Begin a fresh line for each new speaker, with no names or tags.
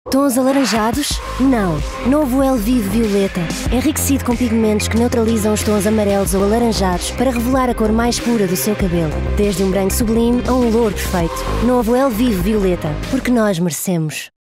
Tons alaranjados? Não. Novo Elvive Violeta. Enriquecido com pigmentos que neutralizam os tons amarelos ou alaranjados para revelar a cor mais pura do seu cabelo. Desde um branco sublime a um louro perfeito. Novo Elvive Violeta. Porque nós merecemos.